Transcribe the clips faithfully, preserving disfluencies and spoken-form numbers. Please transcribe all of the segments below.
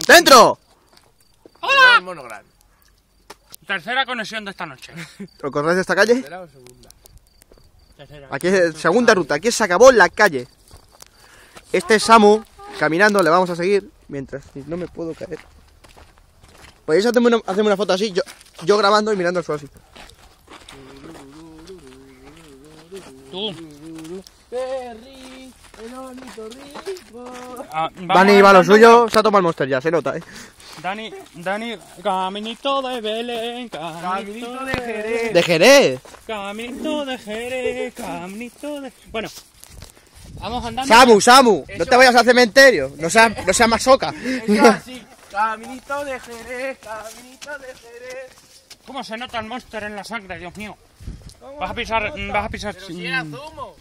¡Dentro! ¡Hola! Monogran. Tercera conexión de esta noche. ¿Os acordáis de esta calle? ¿Tercera o segunda? Tercera. Aquí es segunda ruta, aquí se acabó la calle. Este es Samu, caminando, le vamos a seguir. Mientras, si no me puedo caer. Podéis hacerme una, hacerme una foto así, yo, yo grabando y mirando el suelo así. Tú. Perry, el ornitorrinco. Ah, Dani va a lo suyo, se ha tomado el Monster ya, se nota, eh. Dani, Dani, caminito de Belén, Caminito caminito de Jerez. ¡De Jerez! Caminito de Jerez, caminito de... Bueno, vamos andando. Samu, Samu, no te vayas al cementerio, no seas no sea masoca. Eso así. Caminito de Jerez, caminito de Jerez. ¿Cómo se nota el Monster en la sangre, Dios mío? ¿Cómo Vas a se pisar, nota? vas a pisar... Pero si era zumo.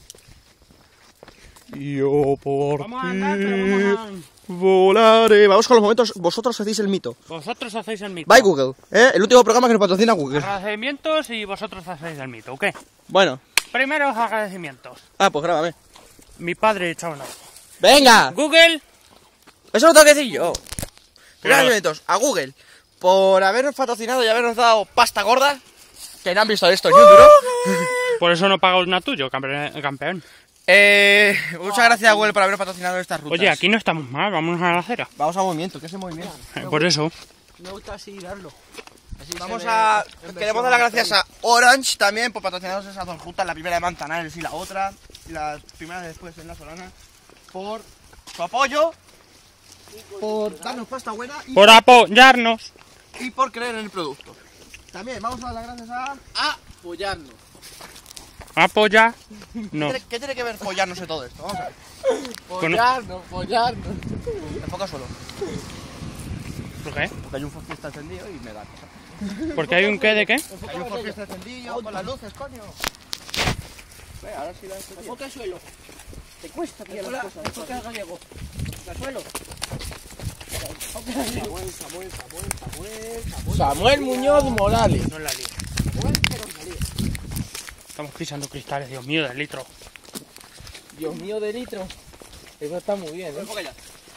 Yo por Vamos a andar, pero vamos a... volaré. Vamos con los momentos, vosotros hacéis el mito. Vosotros hacéis el mito. Bye Google, ¿eh? El último programa que nos patrocina Google. Agradecimientos y vosotros hacéis el mito, ¿ok? Bueno, Primeros agradecimientos. ah, pues grábame. Mi padre, chaval. ¡Venga! Google. Eso lo tengo que decir yo. Primeros Claro. agradecimientos a Google por habernos patrocinado y habernos dado pasta gorda. Que no han visto esto ni un duro. Por eso no pago una tuyo, campe- campeón. Eh, muchas gracias a Google por habernos patrocinado estas rutas. Oye, aquí no estamos mal, vámonos a la acera. Vamos a movimiento, ¿qué es el movimiento? Eh, Por eso. Me gusta así darlo. Así Vamos se ve a... en Queremos versión dar las gracias actual. a Orange también por patrocinarnos esas dos rutas, la primera de Manzanares y la otra, y la primera de después en La Solana, por su apoyo, por darnos pasta buena y Por apoyarnos. y por creer en el producto. También vamos a dar las gracias a... A apoyarnos. Apoya. No. ¿Qué, tiene, qué tiene que ver follarnos en todo esto? Vamos a ver. Follarnos, follarnos. Enfoca solo. ¿Por qué? Porque hay un Ford Fiesta encendido y me da cosa. ¿Porque hay un qué de qué? Hay un Ford Fiesta encendido con las luces, coño. Ve, ahora sí la he encendido. Enfoca el suelo. Te cuesta pillar las cosas. Enfoca el gallego. Al suelo. Samuel, Samuel, Samuel, Samuel, Samuel. Samuel Muñoz Morales. No la lío. Samuel, pero Morales. Estamos pisando cristales, Dios mío, del litro. Dios mío de litro. Eso está muy bien, ¿eh? Enfoca ya.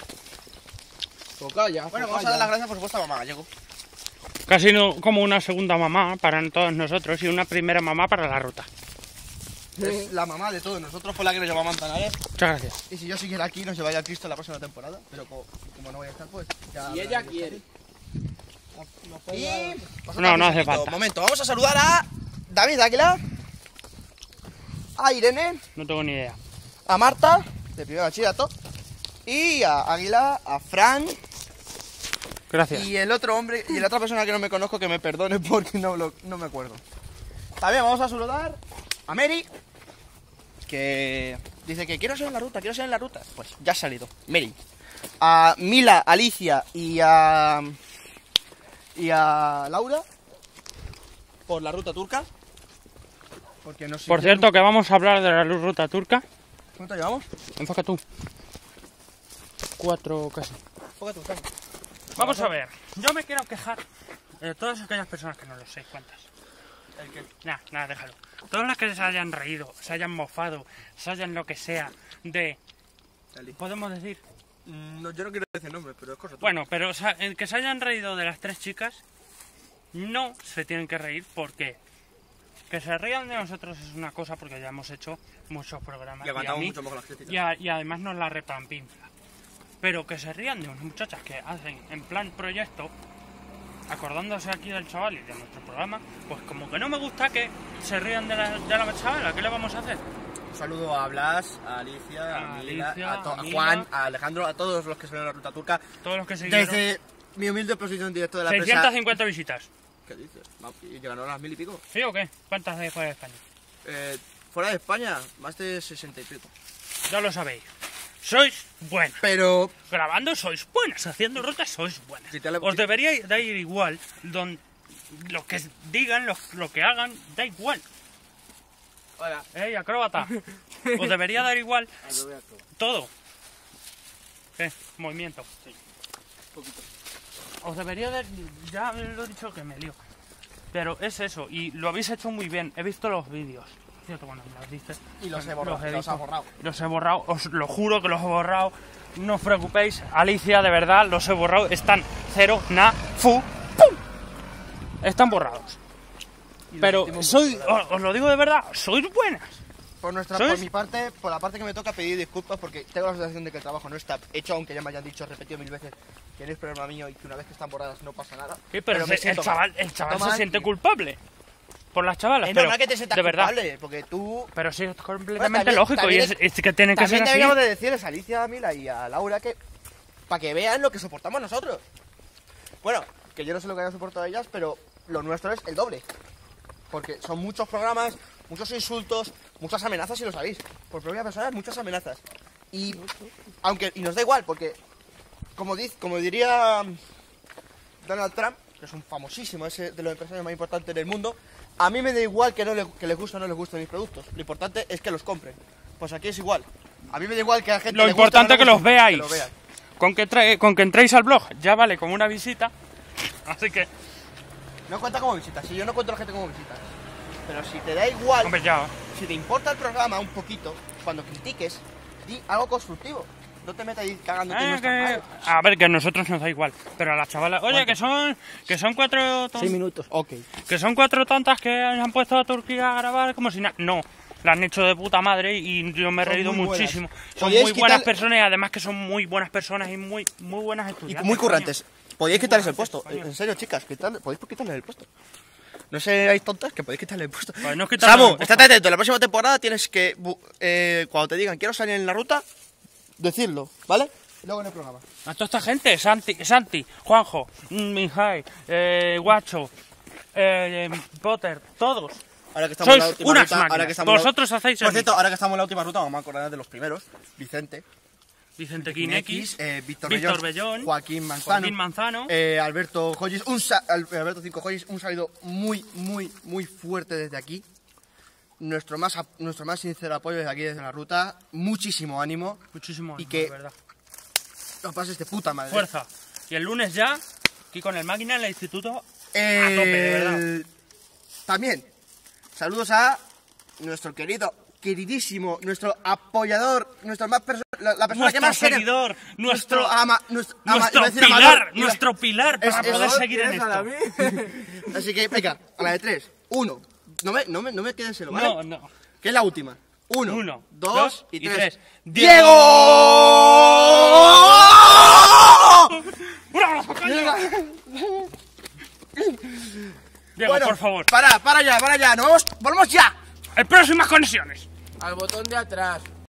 Toca ya. Bueno, vamos a dar las gracias por supuesto a mamá Gallego. Casi no, como una segunda mamá para todos nosotros y una primera mamá para la ruta. Es la mamá de todos nosotros, fue la que nos llevó a Manzanares. Muchas gracias. Y si yo siguiera aquí, nos llevaría a Cristo la próxima temporada. Pero como, como no voy a estar, pues ya. Si ella quiere. Y... No, no hace falta. Un momento, vamos a saludar a David Águila, a Irene, No tengo ni idea. a Marta, de primer bachillerato, y a Águila, a Fran, Gracias. y el otro hombre, y la otra persona que no me conozco, que me perdone porque no, lo, no me acuerdo. También vamos a saludar a Mary, que dice que quiero ser en la ruta, quiero ser en la ruta. Pues ya ha salido, Mary. A Mila, Alicia y a... y a Laura por la ruta turca. Porque no sé. Por cierto, que vamos a hablar de la ruta turca. ¿Cuánto llevamos? Enfoca tú. Cuatro casi. Póngate un saco. Vamos a ver. Yo me quiero quejar de todas aquellas personas que no lo sé cuántas. El que... Nada, nada, déjalo. Todas las que se hayan reído, se hayan mofado, se hayan lo que sea de... Podemos decir... Mm, no, yo no quiero decir nombres, pero es cosa tuya. Bueno, pero o sea, el que se hayan reído de las tres chicas, no se tienen que reír porque que se rían de nosotros es una cosa porque ya hemos hecho muchos programas Y y, a aguantamos mí- mucho más con las críticas. y, a- y además nos la repampinfla. Pero que se rían de unas muchachas que hacen en plan proyecto, acordándose aquí del chaval y de nuestro programa, pues como que no me gusta que se rían de la, de la chavala. ¿Qué le vamos a hacer? Un saludo a Blas, a Alicia, a, A Mila, Alicia, a, to- a a Mila. Juan, a Alejandro, a todos los que salieron a la ruta turca. Todos los que siguieron. Desde mi humilde posición en directo de la seiscientas empresa. cincuenta visitas. ¿Qué dices? Va, ¿y llegaron a las mil y pico? ¿Sí o qué? ¿Cuántas de fuera de España? Eh, fuera de España, más de sesenta y pico. Ya lo sabéis. Sois buenas. Pero Grabando sois buenas, haciendo rutas sois buenas. Si te le- Os debería dar igual, don, lo que digan, lo, lo que hagan, da igual. Hola. ¡Ey, acróbata! Os debería dar igual todo. ¿Qué? Movimiento. Sí. Os debería dar... Ya lo he dicho que me lío. Pero es eso, y lo habéis hecho muy bien. He visto los vídeos. cierto, cuando me las dices. Y los he los borrado, he los visto. has borrado. Los he borrado, os lo juro que los he borrado. No os preocupéis, Alicia, de verdad, los he borrado. Están cero, na, fu, pum. Están borrados. Pero soy, os, os lo digo de verdad, sois buenas. Por, nuestra, ¿Sabes? por mi parte, por la parte que me toca pedir disculpas porque tengo la sensación de que el trabajo no está hecho, aunque ya me hayan dicho, repetido mil veces que no es problema mío y que una vez que están borradas no pasa nada. Sí, pero, me se- el siento chaval, mal. el chaval Siento se mal siente y- culpable por las chavalas. Es pero, normal que te sientas de verdad. culpable, porque tú... Pero sí, es Bueno, completamente también- lógico también y es, es- es que tiene que También ser así. deberíamos de decirles a Alicia, a Mila y a Laura que... para que vean lo que soportamos nosotros. Bueno, que yo no sé lo que hayan soportado ellas, pero lo nuestro es el doble. Porque son muchos programas, muchos insultos, muchas amenazas, si lo sabéis. Por propia persona, muchas amenazas. Y aunque y nos da igual, porque como, dice, como diría Donald Trump, que es un famosísimo, ese de los empresarios más importantes del mundo, a mí me da igual que, no le, que les guste o no les gusten mis productos. Lo importante es que los compren. Pues aquí es igual. A mí me da igual que a la gente Lo le guste o importante no es que le los guste, veáis. que lo vean. Con que, trae- con que entréis al blog ya vale como una visita. Así que, No cuenta como visitas, si yo no cuento a la gente como visitas. Pero si te da igual, hombre, ya. si te importa el programa un poquito, cuando critiques, di algo constructivo. No te metas ahí cagándote en Eh, nuestras que- madres. A ver, que a nosotros nos da igual. Pero a las chavalas, oye, que son que son cuatro ton- Seis minutos. Ok. que son cuatro tontas que se han puesto a Turquía a grabar como si nada. No, la han hecho de puta madre y yo me he Son reído muy buenas. muchísimo. Son Podíais muy buenas quitar- personas y además que son muy buenas personas y muy muy buenas Y estudiantes. muy currantes. Podéis quitarles el puesto. coño. En serio, chicas, quitarle- podéis quitarles el puesto. No seáis tontas que podéis quitarle el puesto. Pues no es quitarle el Samu, puesto. estate atento. La próxima temporada tienes que, bu- eh, cuando te digan quiero salir en la ruta, decirlo, ¿vale? Y luego en el programa. A toda esta gente, Santi, Santi Juanjo, mm, Mijay, eh, Guacho, eh, Potter, todos. Ahora que estamos en la Sois última unas ruta, ahora máquinas. que estamos en la- Vosotros hacéis Por el cierto, mismo. ahora que estamos en la última ruta, vamos a acordar de los primeros. Vicente, Vicente Quinex, eh, Víctor, Víctor Bellón, Bellón, Joaquín Manzano, Joaquín Manzano. eh, Alberto Joyis, un sa- Al- Alberto Cinco Joyis, un saludo muy, muy, muy fuerte desde aquí. Nuestro más, ap- nuestro más sincero apoyo desde aquí, desde la ruta. Muchísimo ánimo. Muchísimo y ánimo, que- de verdad. Lo pases de puta madre. Fuerza. Y el lunes ya, aquí con el máquina en el instituto, Eh, a tope, de verdad. También, saludos a nuestro querido, queridísimo, nuestro apoyador, nuestro más perso- la, la persona que nuestro más quiere- seguidor, nuestro, nuestro ama, nuestro, ama- nuestro iba a decir pilar, amador, iba- nuestro pilar para Es- es- poder es- seguir en ¿Tienes a la esto. mí? Así que, venga, a la de tres. Uno. No me, no me, no me quedes en lo, ¿vale? No, no. Que es la última. Uno, Uno, dos, dos y y tres. tres. ¡Diego! ¡Un abrazo, coño! Diego, Bueno, por favor. Para, para ya, para ya. Nos vamos, volvemos ya. En próximas conexiones. Al botón de atrás.